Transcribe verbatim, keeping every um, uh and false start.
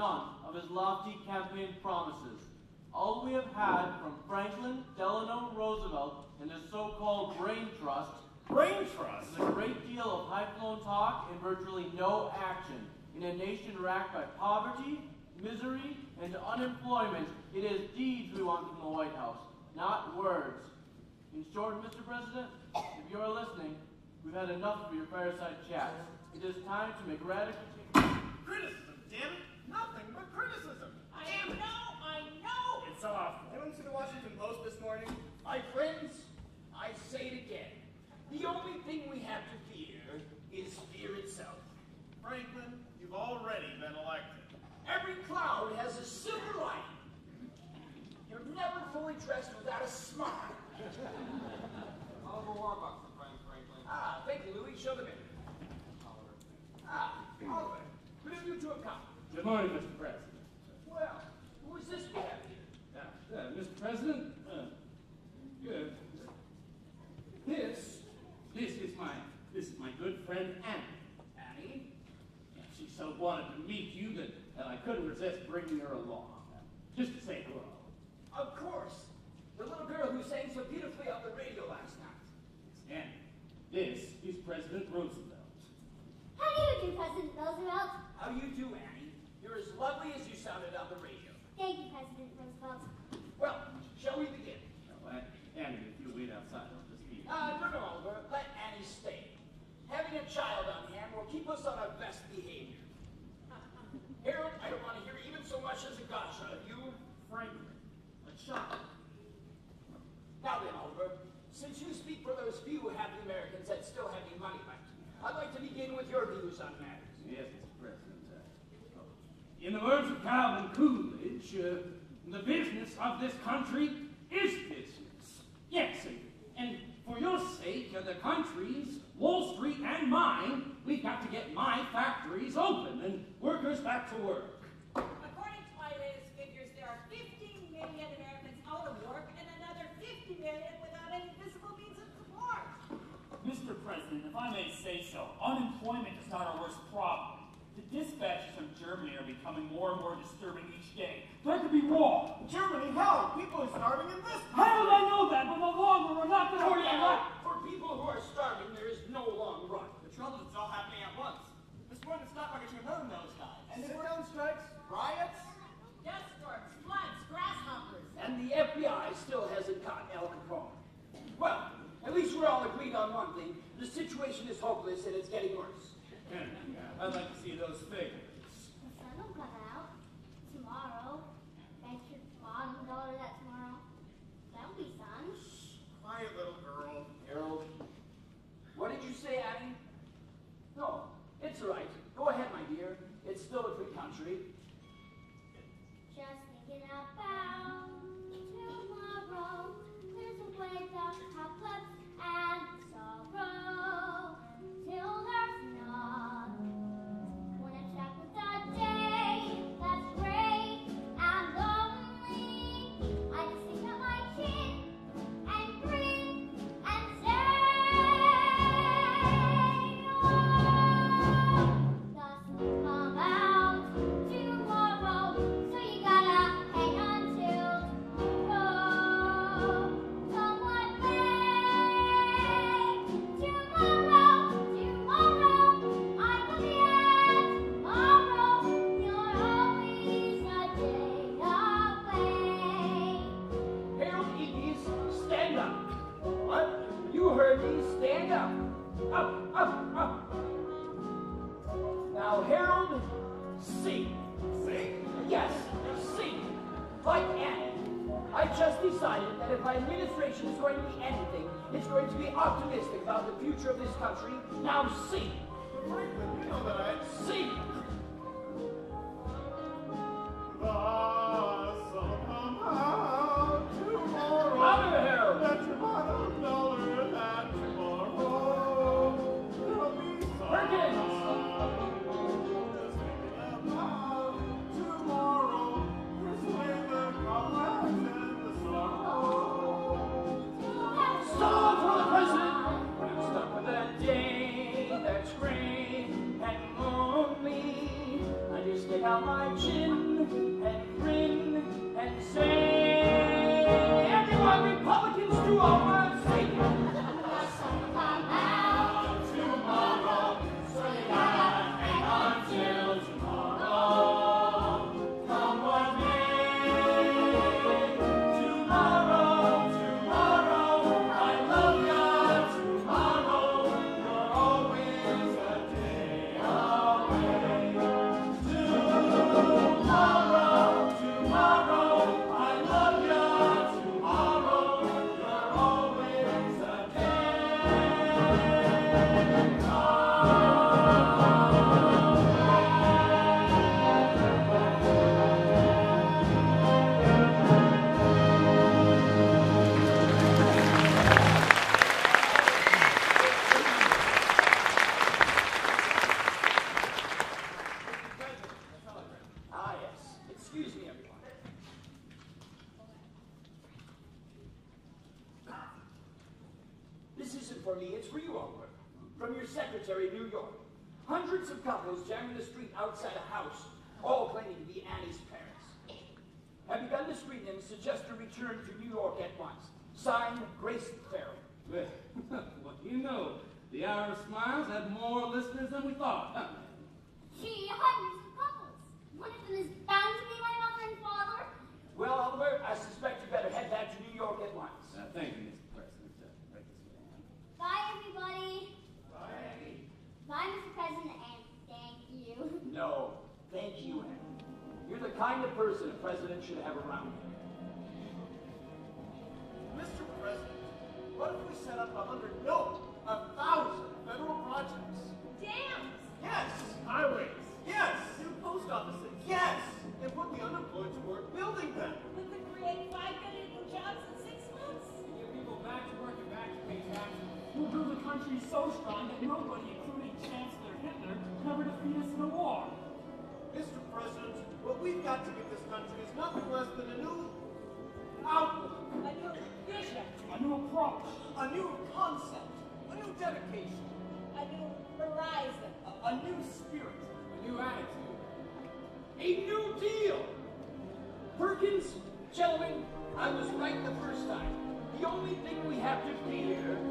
none of his lofty campaign promises. All we have had from Franklin Delano Roosevelt and his so-called brain trust, brain trust, is a great deal of high-flown talk and virtually no action. In a nation racked by poverty, misery, and unemployment, it is deeds we want from the White House, not words. In short, Mister President, if you are listening, we've had enough of your fireside chats. It is time to make radical change. Criticism, damn it! Nothing but criticism! I know, I know! It's off. Anyone see the Washington Post this morning? My friends, I say it again. The only thing we have to fear is fear itself. Franklin, you've already been elected. Every cloud has a silver lining. You're never fully dressed without a smile. Oliver Wardbucks, my friend Franklin. Ah, thank you, Louis. Show them in. Ah, Oliver, what have you two accomplished? Good morning, Mister President. Well, who is this we have here? Uh, uh, Mister President, uh, good. This, this is my, this is my good friend Annie. Annie? And she so wanted to meet you that, that I couldn't resist bringing her along, just to say hello. Of course. The little girl who sang so beautifully on the radio last night. It's Annie. This is President Roosevelt. How do you do, President Roosevelt? How do you do, Annie? You're as lovely as you sounded on the radio. Thank you, President Roosevelt. Well, shall we begin? Oh, uh, Annie, if you wait outside, I'll just be... Uh, no, no, Oliver. Let Annie stay. Having a child on hand will keep us on our best behavior. Harold, I don't want to hear even so much as a gotcha of you. Franklin, a child. Now then, Oliver, since you speak for those few happy Americans that still have any money left, I'd like to begin with your views on matters. Yes, Mister President. Uh, in the words of Calvin Coolidge, uh, the business of this country is business. Yes, and, and for your sake, uh, the country's, Wall Street and mine, we've got to get my factories open and workers back to work. According to my latest figures, there are fifteen million Americans out of work and another fifty million without any visible means of support. Mister President, if I may say so, unemployment is not our worst problem. The dispatches from Germany are becoming more and more disturbing each day. That could be wrong. Germany, hell, people are starving in this country. How did I know that? But the longer we're not going to... Cordell, for people who are starving, there is no long run. The trouble is it's all happening at once. This morning, the stock market should have those guys. And sit-down strikes, riots. Death storms, floods, grasshoppers. And the F D R still hasn't caught Al Capone. Well, at least we're all agreed on one thing. The situation is hopeless and it's getting worse. I'd like to see those figures. The sun will come out tomorrow. Bet your bottom dollar that tomorrow. That'll be sun. Quiet little girl. Harold, what did you say, Annie? No, it's all right. Go ahead, my dear. It's still a free country. Just thinking about tomorrow. There's a way down cobwebs and sorrow. Till there's none. Wanna check with the day that's gray and lonely. I just stick out my chin and grin and say, oh, the sun come out tomorrow, so you gotta hang on till tomorrow. Someone may tomorrow, tomorrow, I will be at tomorrow. You're always a day away. Harold Ickes, stand up. What? You heard me. Stand up. Up, up, up. Now, Harold, sing. Sing? Yes, sing. Like Annie. I just decided that if my administration is going to be anything, it's going to be optimistic about the future of this country. Now sing. Franklin, you know that I... Sing. The sun come out tomorrow. Louder, Harold. Bet your bottom dollar that tomorrow there'll be sun. Perkins. Just thinking about tomorrow. There's a way the cobwebs and the sorrow. Stop for the president. I'm stuck with a day that's gray and lonely. I just stick out my chin isn't for me, it's for you, Oliver. From your secretary in New York. Hundreds of couples jamming the street outside a house, all claiming to be Annie's parents. Have begun to screen them, suggest a return to New York at once. Signed, Grace Farrell. Well, what do you know? The Hour of Smiles had more listeners than we thought. Huh? Gee, hundreds of couples. One of them is bound to be my mother and father. Well, Oliver, I suspect you better head back to New York at once. Uh, thank you, Mister President. Uh, right this way. Bye, everybody. Bye, Annie. Bye, Mister President, and thank you. No, thank you, Annie. You're the kind of person a president should have around him. Mister President, what if we set up a hundred, no, a thousand federal projects? Dams! Yes! Highways. Yes! New post offices? Yes! And put the unemployed to work building them. We could create five million new jobs in six months. Get people back to work and back to pay taxes. We'll build a country so strong that nobody, including Chancellor Hitler, can ever defeat us in a war. Mister President, what we've got to give this country is nothing less than a new outlook, A new vision, A new approach. a new concept, a new dedication, a new horizon. a, a new spirit. A new attitude. A New Deal! Perkins, gentlemen, I was right the first time. The only thing we have to fear